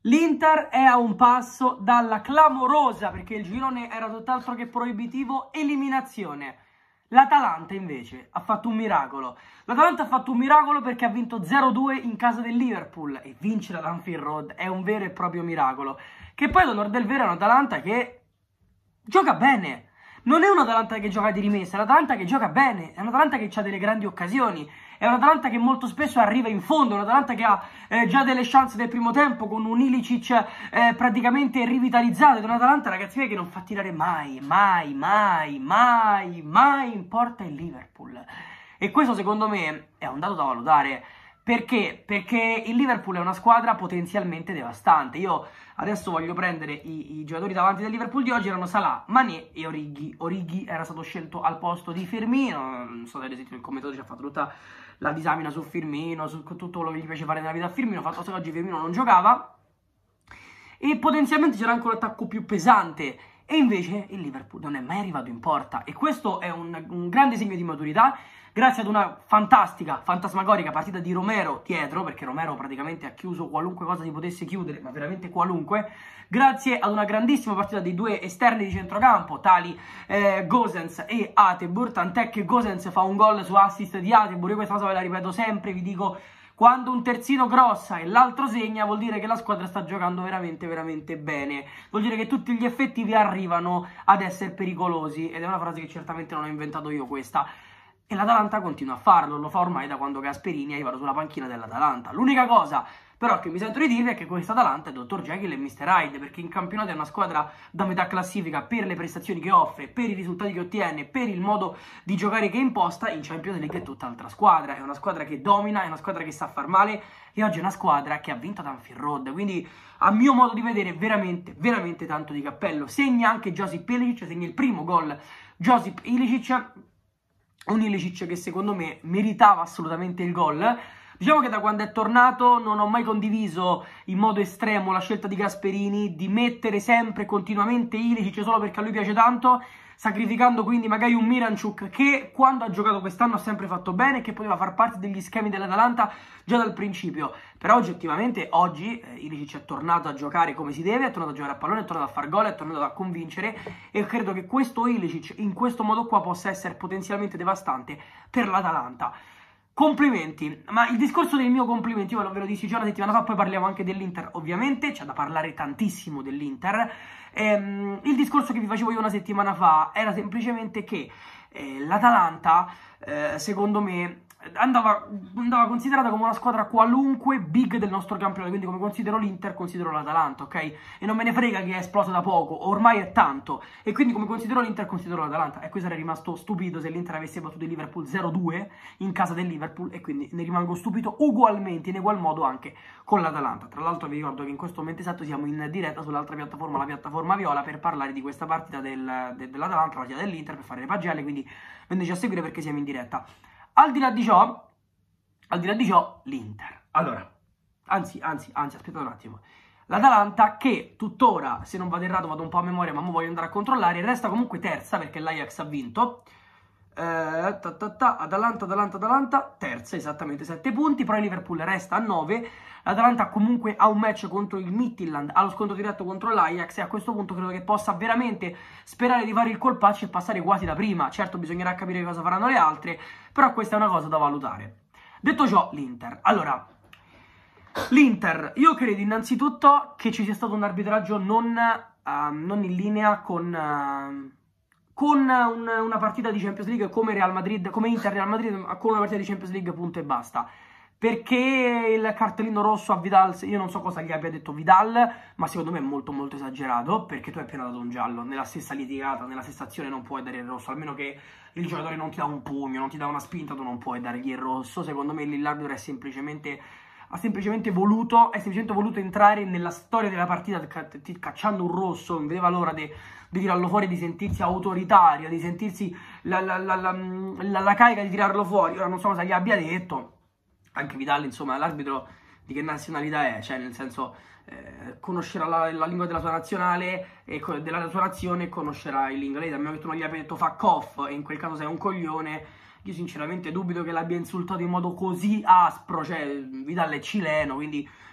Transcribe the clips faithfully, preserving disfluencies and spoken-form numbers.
L'Inter è a un passo dalla clamorosa, perché il girone era tutt'altro che proibitivo, eliminazione. L'Atalanta invece ha fatto un miracolo. L'Atalanta ha fatto un miracolo perché ha vinto zero due in casa del Liverpool, e vincere ad Anfield Road è un vero e proprio miracolo. Che poi, ad onor del vero, è un'Atalanta che gioca bene. Non è un'Atalanta che gioca di rimessa, è un'Atalanta che gioca bene, è un'Atalanta che ha delle grandi occasioni, è un'Atalanta che molto spesso arriva in fondo, è un'Atalanta che ha eh, già delle chance del primo tempo con un Ilicic eh, praticamente rivitalizzato, è un'Atalanta, ragazzi miei, che non fa tirare mai, mai, mai, mai, mai in porta il Liverpool. E questo secondo me è un dato da valutare. Perché? Perché il Liverpool è una squadra potenzialmente devastante. Io adesso voglio prendere i, i giocatori davanti del Liverpool di oggi. Erano Salah, Mané e Origi. Origi era stato scelto al posto di Firmino. Non so se avete sentito il commentatore, ci ha fatto tutta la disamina su Firmino, su tutto quello che gli piace fare nella vita a Firmino. Fatto che oggi Firmino non giocava e potenzialmente c'era anche un attacco più pesante. E invece il Liverpool non è mai arrivato in porta. E questo è un, un grande segno di maturità. Grazie ad una fantastica, fantasmagorica partita di Romero dietro, perché Romero praticamente ha chiuso qualunque cosa si potesse chiudere, ma veramente qualunque. Grazie ad una grandissima partita dei due esterni di centrocampo, tali eh, Gosens e Atebur, tant'è che Gosens fa un gol su assist di Atebur. Io questa cosa ve la ripeto sempre, vi dico, quando un terzino grossa e l'altro segna, vuol dire che la squadra sta giocando veramente, veramente bene. Vuol dire che tutti gli effettivi arrivano ad essere pericolosi, ed è una frase che certamente non ho inventato io questa. E l'Atalanta continua a farlo, lo fa ormai da quando Gasperini è arrivato sulla panchina dell'Atalanta. L'unica cosa però che mi sento di dirvi è che questa Atalanta è dottor Jekyll e mister Hyde, perché in campionato è una squadra da metà classifica per le prestazioni che offre, per i risultati che ottiene, per il modo di giocare che imposta. In Champions League è tutt'altra squadra, è una squadra che domina, è una squadra che sa far male, e oggi è una squadra che ha vinto ad Anfield Road. Quindi, a mio modo di vedere, veramente, veramente tanto di cappello. Segna anche Josip Ilicic, segna il primo gol Josip Ilicic, un Ilicic che secondo me meritava assolutamente il gol. Diciamo che da quando è tornato non ho mai condiviso in modo estremo la scelta di Gasperini di mettere sempre continuamente Ilicic solo perché a lui piace tanto, sacrificando quindi magari un Miranchuk che quando ha giocato quest'anno ha sempre fatto bene e che poteva far parte degli schemi dell'Atalanta già dal principio. Però oggettivamente oggi eh, Ilicic è tornato a giocare come si deve, è tornato a giocare a pallone, è tornato a far gol, è tornato a convincere, e credo che questo Ilicic in questo modo qua possa essere potenzialmente devastante per l'Atalanta. Complimenti, ma il discorso del mio complimenti io ve lo dissi già una settimana fa, poi parliamo anche dell'Inter ovviamente, c'è da parlare tantissimo dell'Inter. Ehm, il discorso che vi facevo io una settimana fa era semplicemente che eh, l'Atalanta, eh, secondo me, andava, andava considerata come una squadra qualunque big del nostro campionato, quindi come considero l'Inter, considero l'Atalanta, ok? E non me ne frega che è esplosa da poco, ormai è tanto, e quindi come considero l'Inter, considero l'Atalanta, e qui sarei rimasto stupito se l'Inter avesse battuto il Liverpool zero due in casa del Liverpool, e quindi ne rimango stupito ugualmente, in ugual modo anche con l'Atalanta. Tra l'altro vi ricordo che in questo momento esatto siamo in diretta sull'altra piattaforma, la piattaforma Viola, per parlare di questa partita del, de, dell'Atalanta, la partita dell'Inter, per fare le pagelle, quindi veniteci a seguire perché siamo in diretta. Al di là di ciò, al di là di ciò, l'Inter. Allora, anzi, anzi, anzi, aspettate un attimo. L'Atalanta che tuttora, se non vado errato, vado un po' a memoria, ma mo voglio andare a controllare, resta comunque terza perché l'Ajax ha vinto. Eh, ta ta ta, Atalanta, Atalanta, Atalanta, terza, esattamente sette punti, però il Liverpool resta a nove. L'Atalanta comunque ha un match contro il Midtjylland, ha lo scontro diretto contro l'Ajax, e a questo punto credo che possa veramente sperare di fare il colpaccio e passare quasi da prima. Certo, bisognerà capire cosa faranno le altre, però questa è una cosa da valutare. Detto ciò, l'Inter. Allora, l'Inter, io credo innanzitutto che ci sia stato un arbitraggio non, uh, non in linea con... Uh, con un, una partita di Champions League come Real Madrid, come Inter Real Madrid, con una partita di Champions League, punto e basta. Perché il cartellino rosso a Vidal, io non so cosa gli abbia detto Vidal, ma secondo me è molto molto esagerato, perché tu hai appena dato un giallo, nella stessa litigata, nella stessa azione non puoi dare il rosso, almeno che il giocatore non ti dà un pugno, non ti dà una spinta, tu non puoi dargli il rosso. Secondo me l'arbitro è semplicemente... ha semplicemente voluto, è semplicemente voluto entrare nella storia della partita cacciando un rosso, non vedeva l'ora di tirarlo fuori, di sentirsi autoritario, di sentirsi la, la, la, la, la, la carica di tirarlo fuori. Ora non so cosa gli abbia detto, anche Vidal, insomma, l'arbitro di che nazionalità è, cioè nel senso eh, conoscerà la, la lingua della sua nazionale e della sua nazione, e conoscerà l'inglese. A meno che tu non gli abbia detto fuck off, e in quel caso sei un coglione. Io sinceramente dubito che l'abbia insultato in modo così aspro, cioè Vidal è cileno, quindi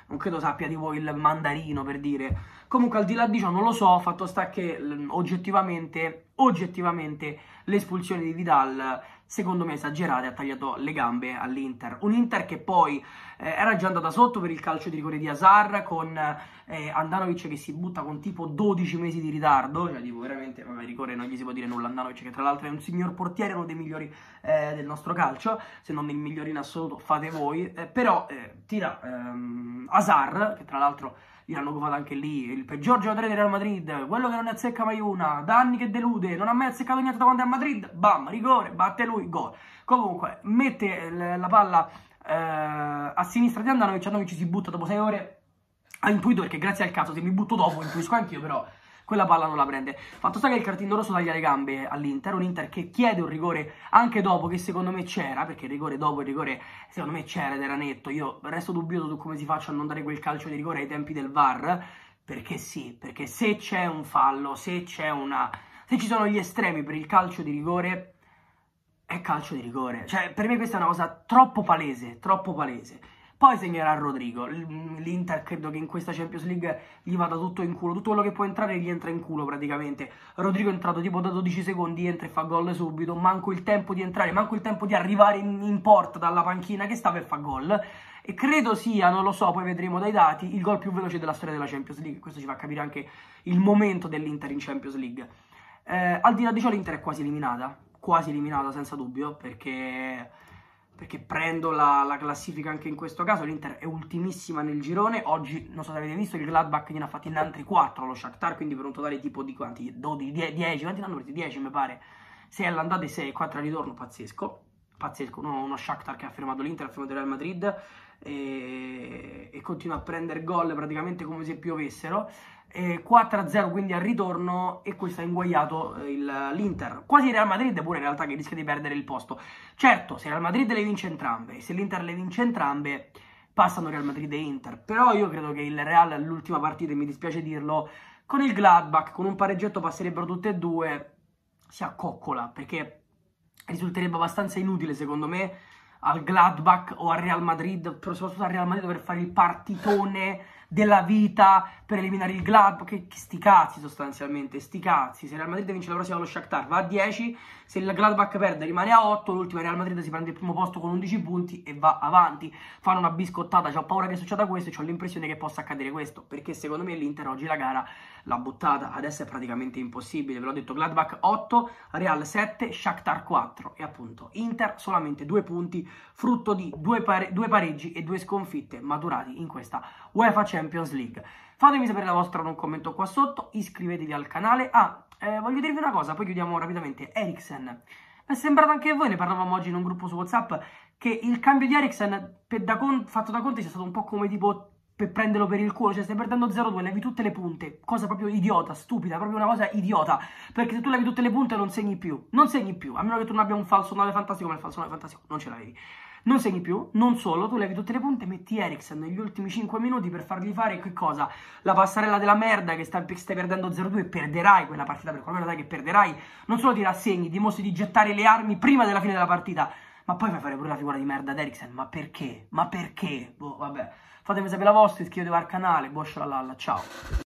non credo sappia tipo il mandarino, per dire. Comunque al di là di ciò non lo so, fatto sta che oggettivamente, oggettivamente l'espulsione di Vidal secondo me esagerata, ha tagliato le gambe all'Inter. Un Inter che poi eh, era già andata sotto per il calcio di rigore di Hazard, con eh, Andanovic che si butta con tipo dodici mesi di ritardo, cioè tipo veramente, vabbè, rigore non gli si può dire nulla. Andanovic che tra l'altro è un signor portiere, uno dei migliori eh, del nostro calcio, se non il migliore in assoluto fate voi, eh, però eh, tira ehm, Hazard, che tra l'altro gli hanno covato anche lì, il peggior giocatore del Real Madrid, quello che non ne azzecca mai una, da anni che delude, non ha mai azzeccato niente da quando è a Madrid, bam, rigore, batte lui, gol. Comunque, mette la palla eh, a sinistra di Andanovic, Andanovic si butta dopo sei ore, ha intuito, perché grazie al caso, se mi butto dopo, intuisco anch'io, però quella palla non la prende. Fatto sta che il cartino rosso taglia le gambe all'Inter, un Inter che chiede un rigore anche dopo, che secondo me c'era, perché il rigore dopo il rigore secondo me c'era ed era netto. Io resto dubbioso su come si faccia a non dare quel calcio di rigore ai tempi del V A R, perché sì, perché se c'è un fallo, se c'è una... se ci sono gli estremi per il calcio di rigore, è calcio di rigore. Cioè, per me questa è una cosa troppo palese, troppo palese. Poi segnerà Rodrigo. L'Inter credo che in questa Champions League gli vada tutto in culo. Tutto quello che può entrare gli entra in culo praticamente. Rodrigo è entrato tipo da dodici secondi, entra e fa gol subito. Manco il tempo di entrare, manco il tempo di arrivare in, in porta dalla panchina che stava e fa gol. E credo sia, non lo so, poi vedremo dai dati, il gol più veloce della storia della Champions League. Questo ci fa capire anche il momento dell'Inter in Champions League. Eh, al di là di ciò l'Inter è quasi eliminata. Quasi eliminata senza dubbio, perché... perché prendo la, la classifica anche in questo caso. L'Inter è ultimissima nel girone. Oggi, non so se avete visto, il Gladbach gliene ha fatti in altri quattro allo Shakhtar, quindi per un totale tipo di quanti? dodici, dieci, quanti ne hanno presi? dieci mi pare. sei all'andata e sei, quattro al ritorno, pazzesco. Pazzesco, uno, uno Shakhtar che ha fermato l'Inter, ha fermato il Real Madrid e, e continua a prendere gol praticamente come se piovessero. E quattro a zero quindi al ritorno, e questo ha inguagliato l'Inter, quasi il Real Madrid pure in realtà, che rischia di perdere il posto. Certo, se il Real Madrid le vince entrambe, se l'Inter le vince entrambe, passano Real Madrid e Inter. Però io credo che il Real all'ultima partita, e mi dispiace dirlo, con il Gladbach, con un pareggetto passerebbero tutte e due, si accoccola, perché risulterebbe abbastanza inutile secondo me al Gladbach o al Real Madrid, però soprattutto al Real Madrid, per fare il partitone della vita per eliminare il Gladbach, che, che sti cazzi sostanzialmente, sti cazzi. Se il Real Madrid vince la prossima allo Shakhtar va a dieci, se il Gladbach perde rimane a otto, l'ultima Real Madrid si prende il primo posto con undici punti e va avanti. Fanno una biscottata, ho paura che succeda questo e ho l'impressione che possa accadere questo, perché secondo me l'Inter oggi la gara l'ha buttata, adesso è praticamente impossibile, ve l'ho detto. Gladbach otto, Real sette, Shakhtar quattro, e appunto Inter solamente due punti, frutto di due, pare due pareggi e due sconfitte maturati in questa UEFA Champions League. Fatemi sapere la vostra in un commento qua sotto, iscrivetevi al canale. Ah, eh, voglio dirvi una cosa, poi chiudiamo rapidamente. Eriksen, mi è sembrato anche a voi, ne parlavamo oggi in un gruppo su WhatsApp, che il cambio di Eriksen da fatto da Conte sia stato un po' come tipo per prenderlo per il culo, cioè stai perdendo zero due, levi tutte le punte, cosa proprio idiota, stupida, proprio una cosa idiota, perché se tu levi tutte le punte non segni più, non segni più, a meno che tu non abbia un falso nove fantastico, ma il falso nove fantastico non ce l'avevi. Non segni più, non solo, tu levi tutte le punte, metti Eriksen negli ultimi cinque minuti per fargli fare che cosa? La passarella della merda, che stai, stai perdendo zero due, perderai quella partita, per qualmeno dai che perderai, non solo ti rassegni, dimostri di gettare le armi prima della fine della partita, ma poi fai fare pure la figura di merda ad Eriksen, ma perché? Ma perché? Boh, vabbè, fatemi sapere la vostra, iscrivetevi al canale, boh, scialala, ciao!